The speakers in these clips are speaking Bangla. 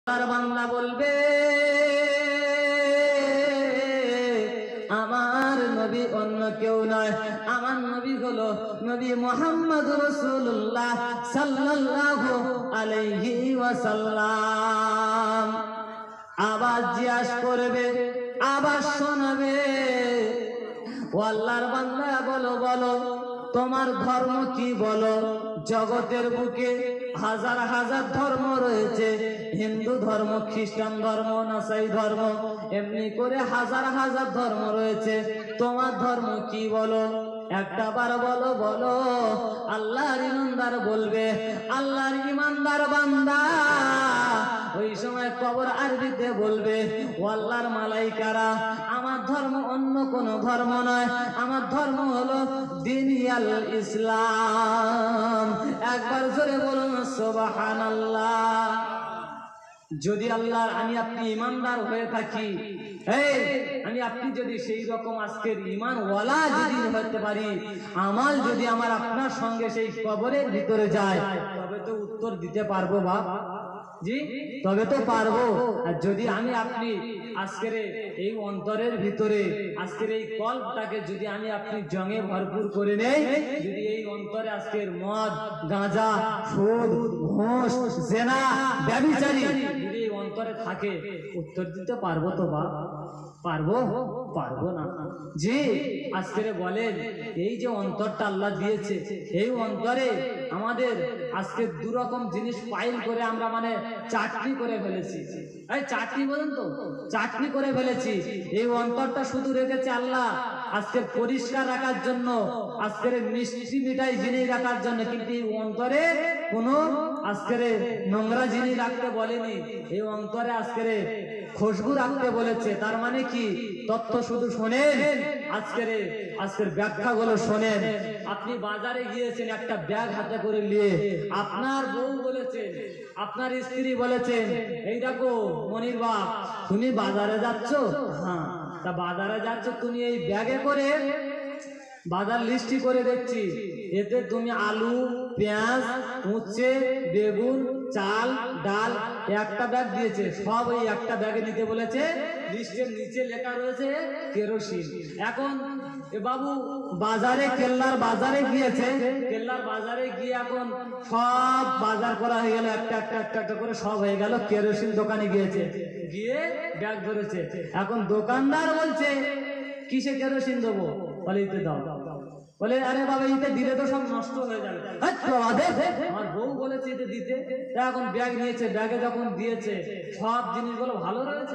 আল্লাহর বান্দা বলবে আমার নবী অন্য কেউ নয়, আমার নবী হলো নবী মুহাম্মদ রাসূলুল্লাহ সাল্লাল্লাহু আলাইহি ওয়াসাল্লাম। আবার জিজ্ঞাসা করবে, আবার শোনাবে, ও আল্লাহর বান্দা বলো বলো তোমার ধর্ম কি বলো। জগতের বুকে হাজার হাজার ধর্ম রয়েছে, হিন্দু ধর্ম, খ্রিস্টান ধর্ম, নাসাই ধর্ম, এমনি করে হাজার হাজার ধর্ম রয়েছে, তোমার ধর্ম কি বলো। একটা বার বলো বলো। আল্লাহর ইমানদার বলবে, আল্লাহর ইমানদার বান্দা। ওই সময় কবর আরবিতে বলবে, ও আল্লাহর মালাইকারা, আমার ধর্ম অন্য কোন ধর্ম নয়, আমার ধর্ম হলো দিনিয়াল ইসলাম। একবার জোরে বলুন সুবহানাল্লাহ। যদি আল্লাহর আমি আপনি ইমানদার হয়ে থাকি, আমি আপনি যদি সেই রকম আজকের ইমান ওয়ালা যদি হতে পারি, আমাল যদি আমার আপনার সঙ্গে সেই কবরের ভিতরে যায়, তবে তো উত্তর দিতে পারবো বাপ জি, তবে তো পারবো। আর যদি আমি আপনি আজকের এই অন্তরের ভিতরে আজকের এই কল্পটাকে যদি আমি আপনি জঙ্গে ভরপুর করে নেই, যদি এই অন্তরে আজকের মদ, গাঁজা, সুদ, ঘুষ, জেনা, ব্যভিচারী যদি এই অন্তরে থাকে, উত্তর দিতে পারবো তো বা পারবো? পারবো না। জি, আজকের বলেন এই যে অন্তরটা আল্লাহ দিয়েছে, এই অন্তরে আমাদের আজকে দু রকম জিনিস পাইল করে আমরা মানে চাটনি করে ফেলেছি। এই চাটনি বলেন তো, চাটনি করে ফেলেছি। এই অন্তরটা শুধু রেখেছে আল্লাহ আজকে পরিষ্কার রাখার জন্য, আজকের মিষ্টি মিঠাই জিনিস রাখার জন্য, কিন্তু এই অন্তরে কোনো আজকের নোংরা জিনিস রাখতে বলেনি। এই অন্তরে আজকের খুশবু রাখতে বলেছে। তার মানে কি তথ্য শুধু শোনেন, আজকের ব্যাখ্যাগুলো শোনেন। আপনি বাজারে গিয়েছেন একটা ব্যাগ হাতে করে নিয়ে, আপনার বউ বলেছেন, আপনার স্ত্রী বলেছেন, এই দেখো মনির বাপ তুমি বাজারে যাচ্ছ, হ্যাঁ তা বাজারে যাচ্ছ তুমি এই ব্যাগে করে বাজার লিস্টি করে দেখছি, এতে তুমি আলু, পেঁয়াজ, উচ্ছে, বেগুন, চাল, ডাল একটা ব্যাগ দিয়েছে, সব এই একটা ব্যাগে নিতে বলেছে। লিস্টের নিচে লেখা রয়েছে কেরোসিন। এখন এ বাবু বাজারে কেল্লার বাজারে গিয়েছে, কেল্লার বাজারে গিয়ে এখন সব বাজার করা হয়ে গেল, একটা একটা একটা একটা করে সব হয়ে গেল। কেরোসিন দোকানে গিয়েছে, গিয়ে ব্যাগ ধরেছে। এখন দোকানদার বলছে কিসে কেরোসিন দেবো, বলে ইতে দাও। বলে আরে বাবা ইতে দিলে তো সব নষ্ট হয়ে যাবে। আমার বউ বলেছে ইতে দিতে। এখন ব্যাগ নিয়েছে, ব্যাগে যখন দিয়েছে সব জিনিসগুলো ভালো রয়েছে,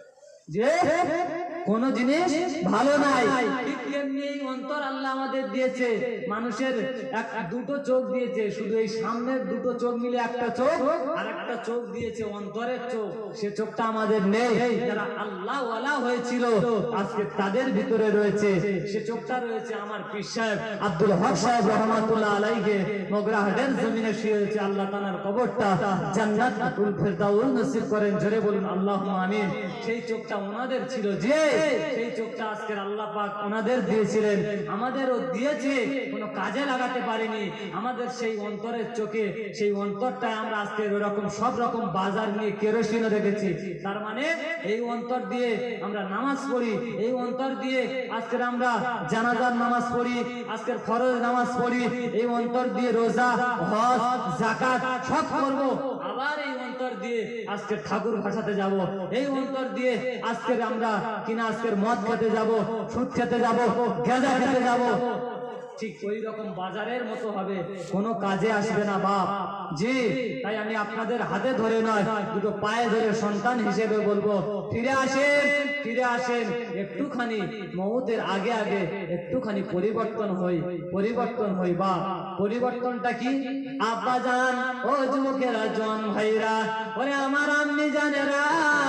যে কোন জিনিস ভালো নাই। ঠিক তেমনি এই অন্তর আল্লাহ আমাদের দিয়েছে, মানুষের দুটো চোখ দিয়েছে, শুধু এই সামনের দুটো চোখ মিলে একটা চোখ, আর একটা চোখ দিয়েছে অন্তরের চোখ। সে চোখটা আমাদের নেই। যারা আল্লাহ ওয়ালা হয়েছিল আজকে তাদের ভিতরে রয়েছে, সে চোখটা রয়েছে আমার পীর সাহেব আব্দুল হক সাহেব রহমাতুল্লাহ আলাইহি মোগরাহাটের জমিনে শুয়েছে। আল্লাহ তাআলার কবরটা জান্নাতুল ফেরদাউস নসিব করেন। জোরে বলুন আল্লাহুম্মা আমিন। সেই চোখটা ওনাদের ছিল, যে সেই চোখটা আজকের আল্লাহ পাক ওনাদের দিয়েছিলেন, আমাদেরও দিয়েছে, কোনো কাজে লাগাতে পারিনি। আমাদের সেই অন্তরের চোখে, সেই অন্তরটায় আমরা আজকে ওরকম সব রকম বাজার নিয়ে কেরোসিনও রেখেছি। তার মানে এই অন্তর দিয়ে আমরা নামাজ পড়ি, এই অন্তর দিয়ে আজকের আমরা জানাজার নামাজ পড়ি, আজকের ফরজ নামাজ পড়ি, এই অন্তর দিয়ে রোজা, হজ, যাকাত সব করব। আবার এই অন্তর দিয়ে আজকে ঠাকুর ভাসাতে যাব, এই অন্তর দিয়ে আজকের আমরা কিনা আজকের মদ খেতে যাব, সুদ খেতে যাব, গাঁজা খেতে যাব। ঠিক ওই রকম বাজারের মতো হবে, কোনো কাজে আসবে না বাপ জি। তাই আমি আপনাদের হাতে ধরে নয়, দুটো পায়ে ধরে সন্তান হিসেবে বলবো, ফিরে আসেন, ফিরে আসেন। একটুখানি মওতের আগে আগে একটুখানি পরিবর্তন হই বাপ। পরিবর্তনটা কি? আব্বা জান, ও যুবকেরা, জোয়ান ভাইরা, ওরে আমার আম্মি জানেরা,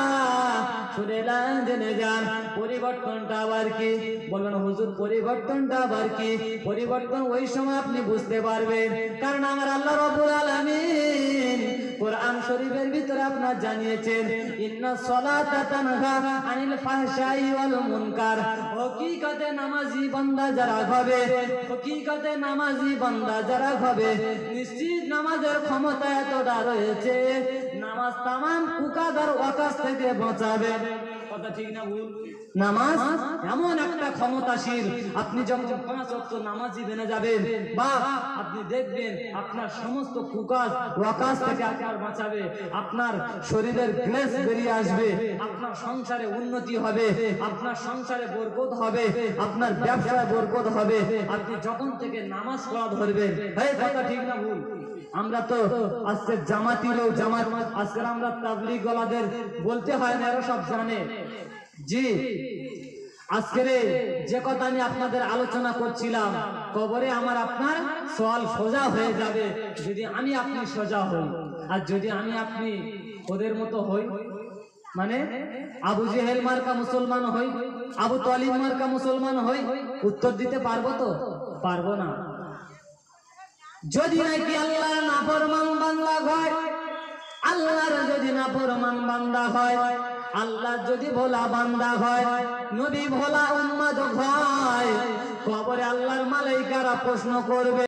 শুনে জেনে যান পরিবর্তনটা আবার কি। বলবেন হুজুর পরিবর্তনটা আবার কি? পরিবর্তন ওই সময় আপনি বুঝতে পারবেন, কারণ আমার আল্লাহ রাব্বুল আলামিন কোরআন শরীফের ভিতরে আপনার জানিয়েছেন, ইন্নাস সালাতা তানহা আনিল ফাহশাই ওয়াল মুনকার। হকিকতে নামাজি বান্দা যারা হবে, হকিকতে নামাজি বান্দা যারা হবে, নিশ্চিত নামাজের ক্ষমতা এতটা রয়েছে, নামাজ নামাজ তামাম কুকাদার ওয়াকাস থেকে বাঁচাবে। কথা ঠিক না ভুল? নামাজ এমন একটা ক্ষমতাশীল, আপনি যখন 5 ওয়াক্ত নামাজি বেনে যাবেন বা আপনি দেখবেন আপনার সমস্ত কুকাজ ওয়াকাস থেকে আপনার বাঁচাবে, আপনার শরীরের গ্লেজ বেরিয়ে আসবে, আপনার সংসারে উন্নতি হবে, আপনার সংসারে বরকত হবে, আপনার ব্যবসায় বরকত হবে, আপনি যখন থেকে নামাজ পড়া ধরবেন। এই কথা ঠিক না ভুল? আমরা তো আজকে জামাতি লোক, জামাত আজকে আমরা তাবলীগ ওয়ালাদের বলতে হয় না, এরা সব জানে। জি, আজকের যে কথা আমি আপনাদের আলোচনা করছিলাম, কবরে আমার আপনার সওয়াল সোজা হয়ে যাবে যদি আমি আপনি সোজা হই। আর যদি আমি আপনি ওদের মতো হই, মানে আবু জেহেল মার্কা মুসলমান হই, আবু তালিব মার্কা মুসলমান হই, উত্তর দিতে পারবো তো? পারবো না। যদি নাকি আল্লাহর নাফরমান বান্দা হয়, আল্লাহর যদি নাফরমান বান্দা হয়, আল্লাহ যদি ভোলা বান্দা হয়, নবী ভোলা উম্মত হয়, কবরে আল্লাহর মালাইকারা প্রশ্ন করবে।